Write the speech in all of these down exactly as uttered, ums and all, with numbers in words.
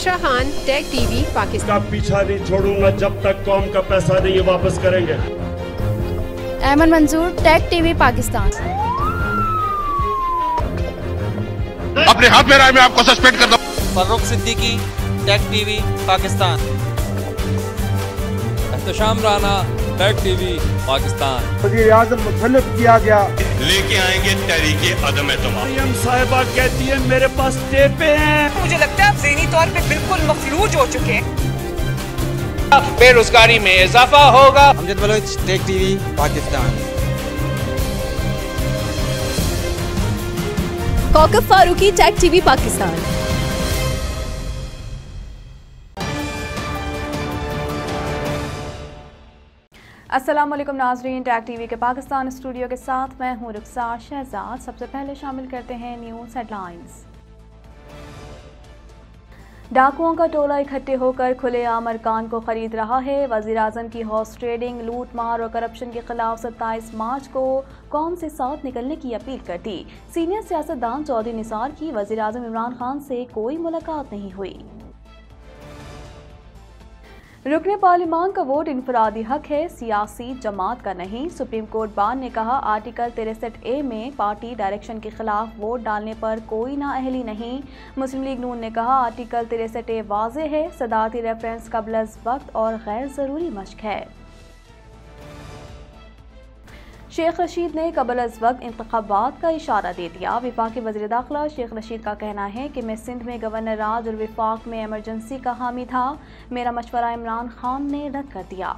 शाहान, tech TV, Pakistan. का पीछा नहीं छोड़ूंगा जब तक कौम का पैसा नहीं वापस करेंगे। अहमद मंजूर, टेक टीवी, पाकिस्तान। अपने हाथ में राय में आपको सस्पेंड कर दो। Farooq Siddiqui, tech TV, Pakistan. Ehtisham Rana, tech TV, Pakistan. वज़ीर आज़म मुतल्लिफ किया गया। लेके आएंगे तहरीके अदम एतमाद। मरियम साहिबा कहती है मेरे पास टेपे हैं। मुझे लगता है आप ज़हनी तौर पे बिल्कुल मफलूज हो चुके हैं। बेरोजगारी में इजाफा होगा। Amjad Baloch, tech TV, Pakistan. Kaukab Farooqi, tech TV, Pakistan. अस्सलाम वालेकुम नाज़रीन, टेक टीवी के पाकिस्तान स्टूडियो के साथ मैं हूँ रुखसार शहजाद। सबसे पहले शामिल करते हैं न्यूज़ हेडलाइंस। डाकुओं का टोला इकट्ठे होकर खुलेआम अरकान को खरीद रहा है। वज़ीर आज़म की हॉर्स ट्रेडिंग, लूट मार और करप्शन के खिलाफ सत्ताईस मार्च को कौम से साथ निकलने की अपील कर दी। सीनियर सियासतदान चौधरी निसार की वज़ीर आज़म इमरान खान से कोई मुलाकात नहीं हुई। रुकने पार्लिमान का वोट इनफरादी हक है, सियासी जमात का नहीं। सुप्रीम कोर्ट बार ने कहा आर्टिकल तिरसठ ए में पार्टी डायरेक्शन के खिलाफ वोट डालने पर कोई नाअहली नहीं। मुस्लिम लीग नून ने कहा आर्टिकल तिरसठ ए वाज़े है, सदारती रेफरेंस कबल अज़ वक्त और गैर ज़रूरी मश्क है। शेख रशीद ने कबल अज़ वक्त इंतखाबात का इशारा दे दिया। विफाकी वज़ीर दाखिला शेख रशीद का कहना है कि मैं सिंध में गवर्नर राज और विफाक में एमरजेंसी का हामी था। मेरा मशवरा इमरान खान ने रद्द कर दिया।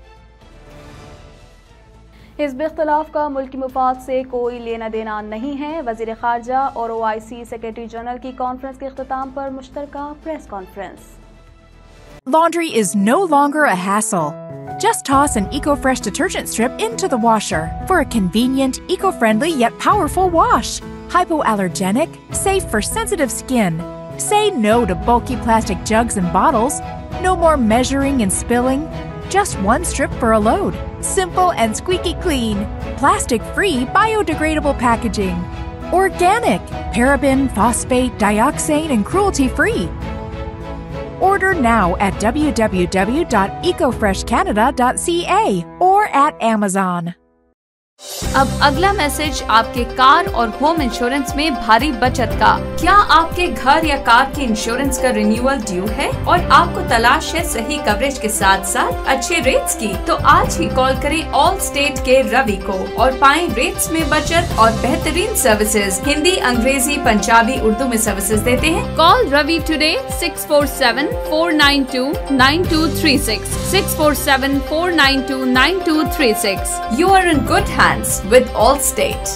हिज़्ब इख्तिलाफ का मुल्की मुफाद से कोई लेना देना नहीं है। वज़ीर ख़ारजा और O I C secretary general की कॉन्फ्रेंस के इख्तिताम पर मुश्तरका press conference. Laundry is no longer a hassle. Just toss an EcoFresh detergent strip into the washer for a convenient, eco-friendly yet powerful wash. Hypoallergenic, safe for sensitive skin. Say no to bulky plastic jugs and bottles. No more measuring and spilling. Just one strip for a load. Simple and squeaky clean. Plastic-free, biodegradable packaging. Organic, paraben, phosphate, dioxane, and cruelty-free. Order now at w w w dot eco fresh canada dot c a or at Amazon. अब अगला message आपके car और home insurance में भारी बचत का। क्या आपके घर या कार के इंश्योरेंस का रिन्यूअल ड्यू है और आपको तलाश है सही कवरेज के साथ साथ अच्छे रेट्स की? तो आज ही कॉल करें ऑल स्टेट के रवि को और पाएं रेट्स में बचत और बेहतरीन सर्विसेज। हिंदी, अंग्रेजी, पंजाबी, उर्दू में सर्विसेज देते हैं। Call Ravi today six four seven four nine two nine two three six six four seven four nine two nine two three six. You are in good hands with Allstate।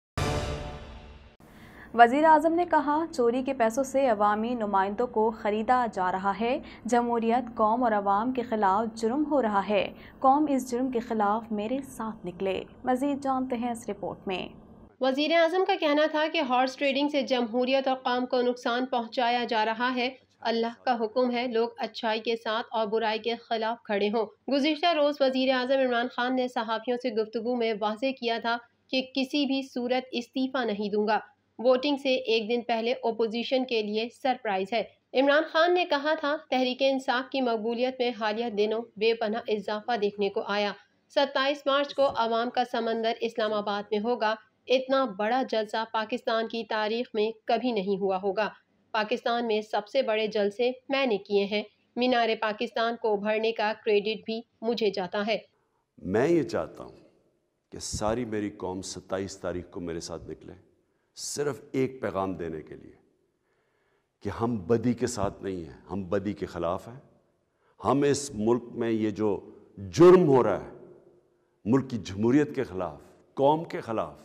वज़ीर आज़म ने कहा चोरी के पैसों से अवामी नुमाइंदों को ख़रीदा जा रहा है। जमहूरियत, कौम और अवाम के ख़िलाफ़ जुर्म हो रहा है। कौम इस जुर्म के ख़िलाफ़ मेरे साथ निकले। मज़ीद जानते हैं इस रिपोर्ट में। वज़ीर आज़म का कहना था कि हॉर्स ट्रेडिंग से जमहूरियत और कौम को नुकसान पहुँचाया जा रहा है। अल्लाह का हुक्म है लोग अच्छाई के साथ और बुराई के खिलाफ खड़े हों। गुज़िश्ता रोज़ वज़ीर आज़म इमरान खान ने सहाफ़ियों से गुफ्तगू में वाज़े किया था कि किसी भी सूरत इस्तीफ़ा नहीं दूंगा। वोटिंग से एक दिन पहले ओपोजिशन के लिए सरप्राइज़ है। इमरान खान ने कहा था तहरीक इंसाफ की मकबूलियत में हालिया दिनों बेपनाह इजाफा देखने को आया। सत्ताईस मार्च को अवाम का समंदर इस्लामाबाद में होगा। इतना बड़ा जलसा पाकिस्तान की तारीख में कभी नहीं हुआ होगा। पाकिस्तान में सबसे बड़े जलसे मैंने किए हैं। मीनारे पाकिस्तान को उभरने का क्रेडिट भी मुझे जाता है। मैं ये चाहता हूँ कि सारी मेरी कौम सत्ताईस तारीख को मेरे साथ निकले, सिर्फ एक पैगाम देने के लिए कि हम बदी के साथ नहीं हैं, हम बदी के ख़िलाफ़ हैं। हम इस मुल्क में ये जो जुर्म हो रहा है मुल्क की जमहूरियत के ख़िलाफ़, कौम के ख़िलाफ़,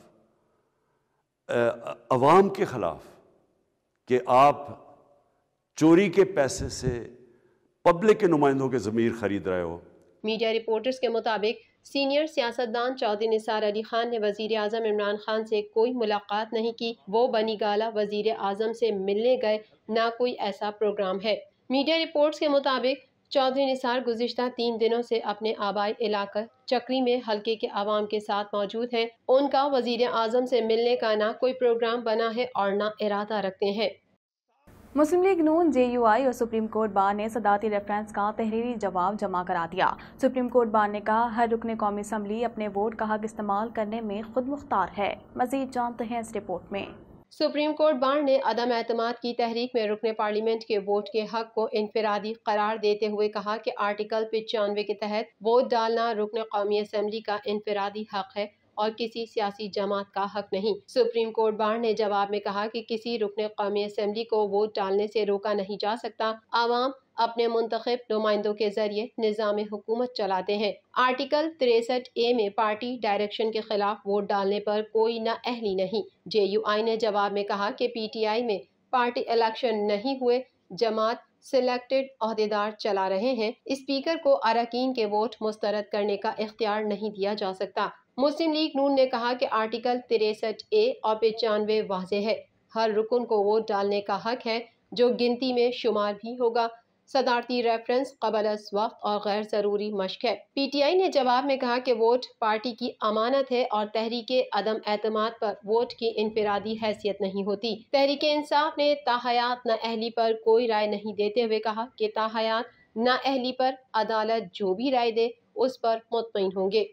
अवाम के ख़िलाफ़, कि आप चोरी के पैसे से पब्लिक के नुमाइंदों के ज़मीर खरीद रहे हो। मीडिया रिपोर्टर्स के मुताबिक सीनियर सियासतदान चौधरी निसार अली खान ने वज़ीर आज़म इमरान खान से कोई मुलाकात नहीं की। वो बनी गाला वज़ीर आज़म से मिलने गए, ना कोई ऐसा प्रोग्राम है। मीडिया रिपोर्ट्स के मुताबिक चौधरी निसार गुज़िश्ता तीन दिनों से अपने आबाई इलाका चक्री में हल्के के आवाम के साथ मौजूद हैं। उनका वज़ीर आज़म से मिलने का ना कोई प्रोग्राम बना है और ना इरादा रखते हैं। मुस्लिम लीग नून, जे यू आई और सुप्रीम कोर्ट बार ने सदारती रेफरेंस का तहरीरी जवाब जमा करा दिया। सुप्रीम कोर्ट बार ने कहा हर रुकन कौमी असम्बली अपने वोट का हक इस्तेमाल करने में खुद मुख्तार है। मजीद जानते हैं इस रिपोर्ट में। सुप्रीम कोर्ट बार ने अदम एतमाद की तहरीक में रुकने पार्लियामेंट के वोट के हक को इनफरादी करार देते हुए कहा कि आर्टिकल पचानवे के तहत वोट डालना रुकने कौमी असम्बली का इनफरादी हक है और किसी सियासी जमात का हक नहीं। सुप्रीम कोर्ट बार ने जवाब में कहा कि किसी रुकने कौमी असम्बली को वोट डालने से रोका नहीं जा सकता। आवाम अपने मुंतखब नुमाइंदों के जरिए निज़ाम हुकूमत चलाते हैं। आर्टिकल तिरसठ ए में पार्टी डायरेक्शन के खिलाफ वोट डालने पर कोई नाअहली नहीं। जे यू आई ने जवाब में कहा कि पी टी आई में पार्टी इलेक्शन नहीं हुए, जमात सिलेक्टेड अहदेदार चला रहे हैं। स्पीकर को अरकान के वोट मुस्तरद करने का इख्तियार नहीं दिया जा सकता। मुस्लिम लीग नून ने कहा कि आर्टिकल तिरसठ ए और पचानवे वाज़ेह है। हर रुकन को वोट डालने का हक है जो गिनती में शुमार भी होगा। सदारती रेफरेंस क़बल अज़ वक्त और गैर ज़रूरी मश्क है। पी टी आई ने जवाब में कहा कि वोट पार्टी की अमानत है और तहरीक अदम एतमाद पर वोट की इनफरादी हैसियत नहीं होती। तहरीक इंसाफ ने ताहयात नाअहली पर कोई राय नहीं देते हुए कहा कि ताहयात नाअहली पर अदालत जो भी राय दे उस पर मुतमईन होंगे।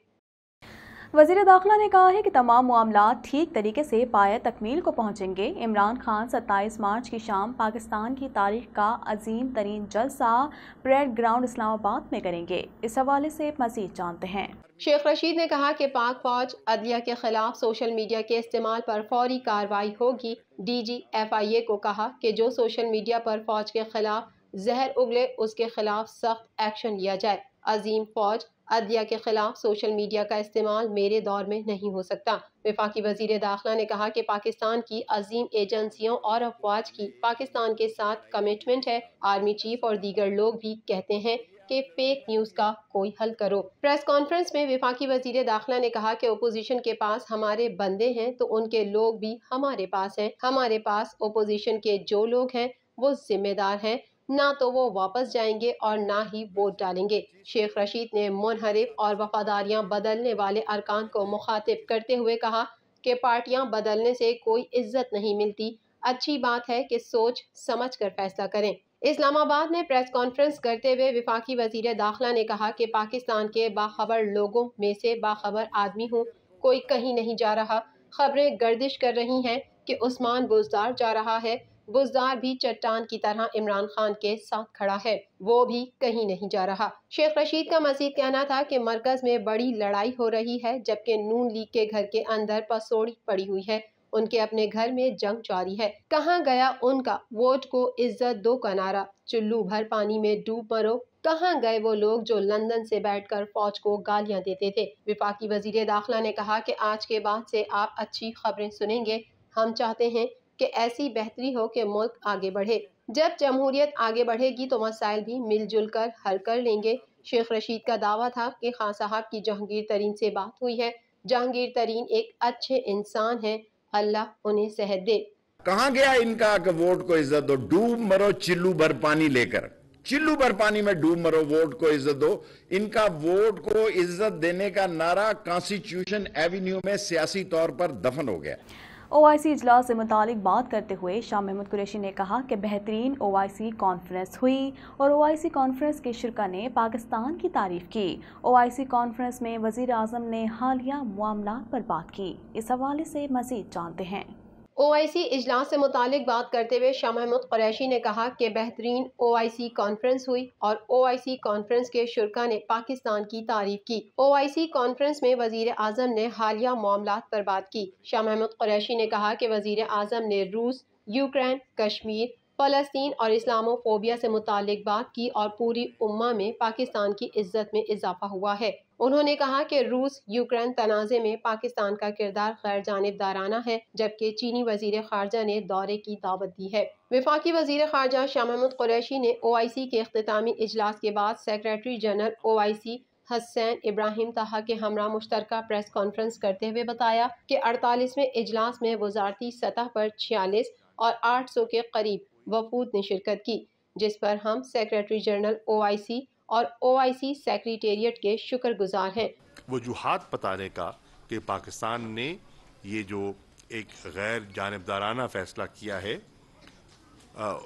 वज़ीर दाखिला ने कहा है कि तमाम मामला ठीक तरीके से पाया तकमील को पहुँचेंगे। इमरान खान सत्ताईस मार्च की शाम पाकिस्तान की तारीख का अजीम तरीन जलसा परेड ग्राउंड इस्लामाबाद में करेंगे। इस हवाले से मज़ीद जानते हैं। शेख रशीद ने कहा कि पाक फौज अदलिया के खिलाफ सोशल मीडिया के इस्तेमाल पर फौरी कार्रवाई होगी। डी जी एफ आई ए को कहा कि जो सोशल मीडिया पर फौज के खिलाफ जहर उगले उसके खिलाफ सख्त एक्शन लिया जाए। अजीम फौज अदलिया के खिलाफ सोशल मीडिया का इस्तेमाल मेरे दौर में नहीं हो सकता। वफाकी वजीर दाखिला ने कहा कि पाकिस्तान की अजीम एजेंसियों और अफवाज की पाकिस्तान के साथ कमिटमेंट है। आर्मी चीफ और दीगर लोग भी कहते हैं कि फेक न्यूज़ का कोई हल करो। प्रेस कॉन्फ्रेंस में वफाकी वजीर दाखिला ने कहा कि अपोजिशन के पास हमारे बंदे हैं तो उनके लोग भी हमारे पास हैं। हमारे पास अपोजिशन के जो लोग हैं वो जिम्मेदार हैं, ना तो वो वापस जाएंगे और ना ही वोट डालेंगे। शेख रशीद ने मुनहरिफ और वफादारियां बदलने वाले अरकान को मुखातिब करते हुए कहा कि पार्टियां बदलने से कोई इज्जत नहीं मिलती। अच्छी बात है कि सोच समझ कर फैसला करें। इस्लामाबाद में प्रेस कॉन्फ्रेंस करते हुए वफाकी वजीर दाखिला ने कहा कि पाकिस्तान के बाखबर लोगों में से बाखबर आदमी हूँ, कोई कहीं नहीं जा रहा। खबरें गर्दिश कर रही हैं कि उस्मान बुज़दार जा रहा है। बुज़दार भी चट्टान की तरह इमरान खान के साथ खड़ा है, वो भी कहीं नहीं जा रहा। शेख रशीद का मज़ीद कहना था कि मरकज़ में बड़ी लड़ाई हो रही है जबकि नून लीग के घर के अंदर पसोड़ी पड़ी हुई है। उनके अपने घर में जंग जारी है। कहाँ गया उनका वोट को इज्जत दो का नारा, चुल्लू भर पानी में डूब मरो। कहाँ गए वो लोग जो लंदन से बैठकर फौज को गालियां देते थे। वफाकी वजीर दाखिला ने कहा कि आज के बाद से आप अच्छी खबरें सुनेंगे। हम चाहते हैं कि ऐसी बेहतरी हो कि मुल्क आगे बढ़े। जब जमहूरियत आगे बढ़ेगी तो मसाइल भी मिलजुल कर हल कर लेंगे। शेख रशीद का दावा था कि खान साहब की जहांगीर तरीन से बात हुई है। जहांगीर तरीन एक अच्छे इंसान हैं, अल्लाह उन्हें सेहत दे। कहाँ गया इनका कि वोट को इज्जत दो, डूब मरो चिल्लू भर पानी लेकर, चिल्लू भर पानी में डूब मरो, वोट को इज्जत दो। इनका वोट को इज्जत देने का नारा कॉन्स्टिट्यूशन एवेन्यू में सियासी तौर पर दफन हो गया। ओ आई सी इजलास से मुतालिक बात करते हुए शाह महमूद कुरैशी ने कहा कि बेहतरीन ओ आई सी कॉन्फ्रेंस हुई और ओ आई सी कॉन्फ्रेंस के शुरा ने पाकिस्तान की तारीफ की। ओ आई सी कॉन्फ्रेंस में वज़ीर आज़म ने हालिया मामला पर बात की। इस हवाले से मज़ीद जानते हैं। ओ आई सी इजलास से मुतालिक बात करते हुए शाह महमूद कुरैशी ने कहा कि बेहतरीन ओ आई सी कॉन्फ्रेंस हुई और ओ आई सी कॉन्फ्रेंस के शुरा ने पाकिस्तान की तारीफ की। ओ आई सी कॉन्फ्रेंस में वजीर आज़म ने हालिया मामलात पर बात की। शाह महमूद कुरैशी ने कहा कि वजीर आज़म ने रूस, यूक्रेन, कश्मीर, फ़लस्तीन और इस्लामोफोबिया से मुतालिक बात की और पूरी उम्मा में पाकिस्तान की इज्जत में इजाफा हुआ है। उन्होंने कहा कि रूस यूक्रेन तनाज़े में पाकिस्तान का किरदार गैर जानिबदाराना है, जबकि चीनी वजीर खारजा ने दौरे की दावत दी है। वफाकी वजीर खारजा शाह महमूद कुरैशी ने ओ आई सी के इख्तितामी इजलास के बाद secretary general O I C Hissein Ibrahim Taha के हमरा मुश्तरका प्रेस कॉन्फ्रेंस करते हुए बताया कि अड़तालीसवें इजलास में वजारती सतह पर छियालीस और आठ सौ के करीब वफूद ने शिरकत की, जिस पर हम सेक्रेटरी जनरल ओ आई सी और ओ आई सी सेक्रेटेरिएट के शुक्रगुजार हैं। वजूहात बताने का कि पाकिस्तान ने ये जो एक गैर जानिबदाराना फैसला किया है,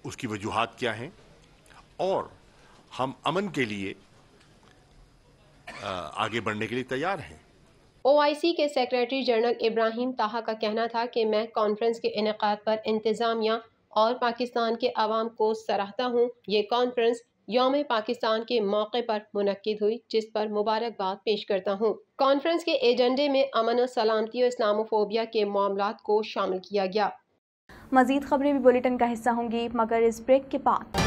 उसकी वजूहात क्या हैं और हम अमन के लिए आगे बढ़ने के लिए तैयार हैं। ओ आई सी के सेक्रेटरी जनरल इब्राहिम ताहा का कहना था कि मैं कॉन्फ्रेंस के इनेकाद पर इंतज़ामिया और पाकिस्तान के अवाम को सराहता हूँ। ये कॉन्फ्रेंस यौम पाकिस्तान के मौके पर मुनक्किद हुई, जिस पर मुबारकबाद पेश करता हूँ। कॉन्फ्रेंस के एजेंडे में अमन और सलामती और इस्लामोफोबिया के मामलात को शामिल किया गया। मजीद खबरें भी बुलेटिन का हिस्सा होंगी, मगर इस ब्रेक के बाद।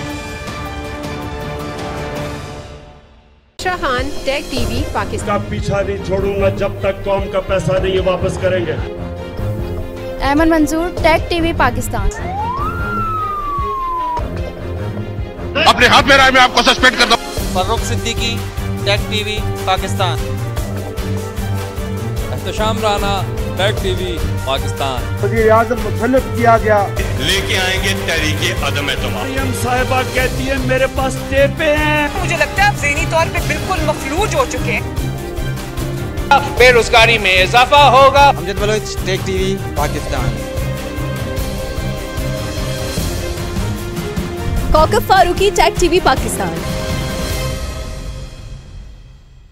Shahan tech TV Pakistan. पीछा नहीं छोड़ूंगा जब तक कौम का पैसा नहीं ये वापस करेंगे। अहमद मंजूर टेक टीवी पाकिस्तान। अपने हाथ में राय में आपको सस्पेंड कर दो। Farrukh Siddiqui tech TV Pakistan. Ehtisham Rana tech TV Pakistan. वज़ीर आज़म मुतल्लिफ किया गया। लेके आएंगे तहरीके अदम एतमाद। मरियम साहिबा कहती है मेरे पास टेपें हैं। मुझे लगता है आप ज़हनी तौर पे बिल्कुल मफलूज हो चुके हैं। बेरोजगारी में इजाफा होगा। Amjad Baloch tech TV Pakistan. Kaukab Farooqi tech TV Pakistan.